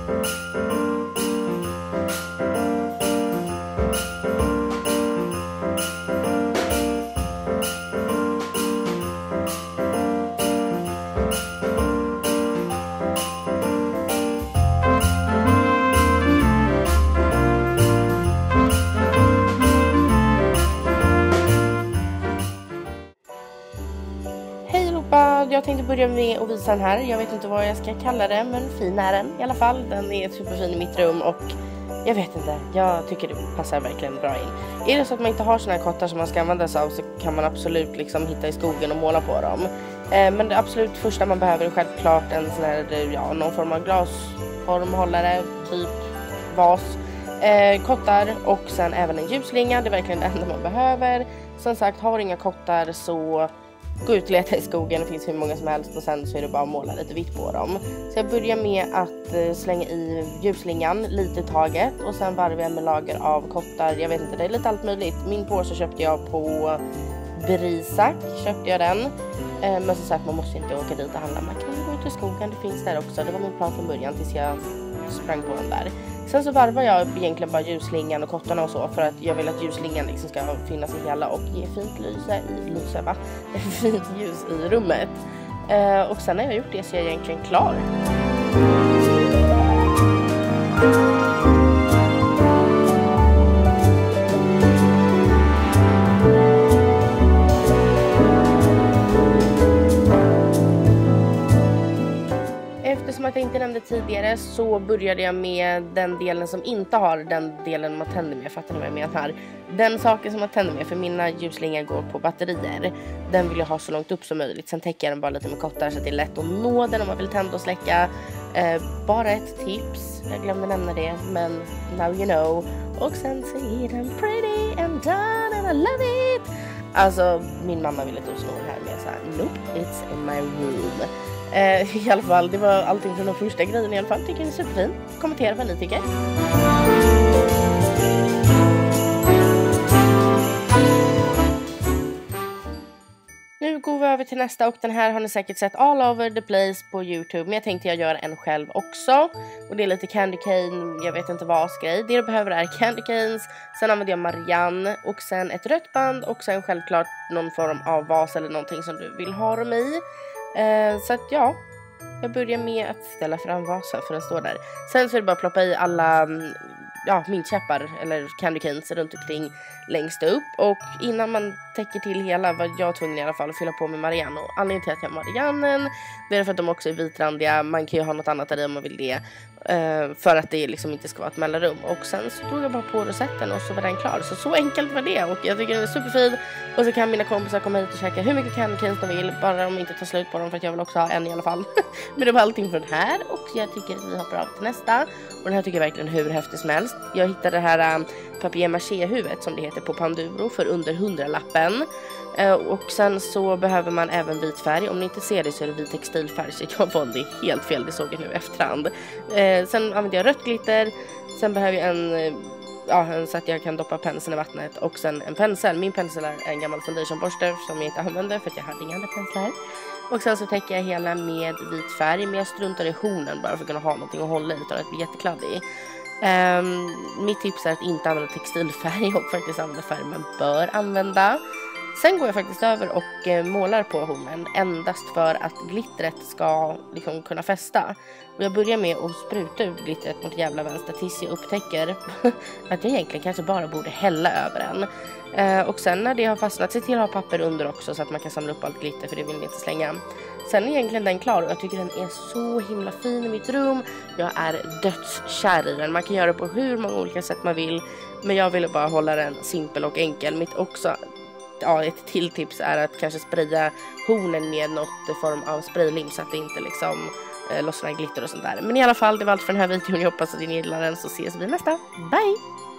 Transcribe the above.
Jag tänkte börja med att visa den här. Jag vet inte vad jag ska kalla det, men fin är den i alla fall. Den är superfin i mitt rum och jag vet inte, jag tycker det passar verkligen bra in. Är det så att man inte har såna här kottar som man ska använda sig av, så kan man absolut liksom hitta i skogen och måla på dem. Men det absolut första man behöver är självklart en sån här, någon form av glasformhållare, typ vas, kottar och sen även en ljusslinga. Det är verkligen det enda man behöver. Som sagt, har inga kottar så gå ut och leta i skogen, det finns hur många som helst och sen så är det bara att måla lite vitt på dem. Så jag börjar med att slänga i ljusslingan lite i taget och sen varvar jag med lager av kottar. Jag vet inte, det är lite allt möjligt. Min påse köpte jag på Brisak, köpte jag den. Men som sagt, man måste inte åka dit och handla. Man kan gå ut i skogen, det finns där också. Det var min plan från början tills jag sprang på den där. Sen så varvar jag egentligen bara ljusslingan och kottarna och så, för att jag vill att ljusslingan liksom ska finnas i hela och ge fint fint ljus i rummet. Och sen när jag gjort det så är jag egentligen klar. Eftersom att jag inte nämnde tidigare så började jag med den delen som inte har den delen man tänder med. Fattar ni vad jag menar? Den saken som man tänder med, för mina ljusslingor går på batterier. Den vill jag ha så långt upp som möjligt. Sen täcker jag den bara lite med kottar så att det är lätt att nå den om man vill tända och släcka. Bara ett tips, jag glömde nämna det, men now you know. Och sen så är den pretty and done and I love it. Alltså min mamma ville typ slå den här med såhär, nope, it's in my room. I alla fall, det var allting från de första grejerna i alla fall. Tycker den är superfin. Kommentera vad ni tycker. Nu går vi över till nästa, och den här har ni säkert sett all over the place på YouTube. Men jag tänkte jag gör en själv också. Och det är lite candy cane, jag vet inte vad grej. Det du behöver är candy canes. Sen använder jag Marianne och sen ett rött band. Och sen självklart någon form av vas eller någonting som du vill ha dem i. Så att ja, jag börjar med att ställa fram vasen för den står där. Sen så är det bara att ploppa i alla mintkäppar eller candy canes runt omkring längst upp. Och innan man täcker till hela var jag tvungen i alla fall att fylla på med Marianne. Och anledningen till att jag har Mariannen, det är för att de också är vitrandiga. Man kan ju ha något annat där om man vill det. För att det liksom inte ska vara ett mellanrum. Och sen så tog jag bara på rosetten och så var den klar. Så enkelt var det, och jag tycker den är superfin. Och så kan mina kompisar komma hit och käka hur mycket candy canes de vill, bara de inte tar slut på dem, för att jag vill också ha en i alla fall. Men det var allting för den här, och jag tycker att vi hoppar av till nästa. Och den här tycker jag verkligen hur häftig som helst. Jag hittade det här papier-maché-huvudet som det heter på Panduro för under 100-lappen. Och sen så behöver man även vit färg. Om ni inte ser det så är det vit textilfärg, så jag valde helt fel, det såg jag nu efterhand. Sen använder jag rött glitter. Sen behöver jag en så att jag kan doppa penseln i vattnet. Och sen en pensel. Min pensel är en gammal foundationborste som jag inte använder för att jag hade inga andra penslar. Och sen så täcker jag hela med vit färg. Men jag struntar i hornen bara för att kunna ha någonting att hålla i utan att bli jättekladdig. Mitt tips är att inte använda textilfärg och faktiskt använda färg man bör använda. Sen går jag faktiskt över och målar på hornen endast för att glittret ska liksom kunna fästa. Och jag börjar med att spruta ut glittret mot jävla vänster tills jag upptäcker att jag egentligen kanske bara borde hälla över den. Och sen när det har fastnat, se till att ha papper under också så att man kan samla upp allt glitter, för det vill ni inte slänga. Sen är egentligen den klar och jag tycker den är så himla fin i mitt rum. Jag är dödskär i den. Man kan göra det på hur många olika sätt man vill, men jag ville bara hålla den simpel och enkel. Ett till tips är att kanske spraya hornen med något form av spraylim så att det inte liksom lossnar glitter och sånt där. Men i alla fall, det var allt för den här videon. Jag hoppas att ni gillar den, så ses vi nästa. Bye!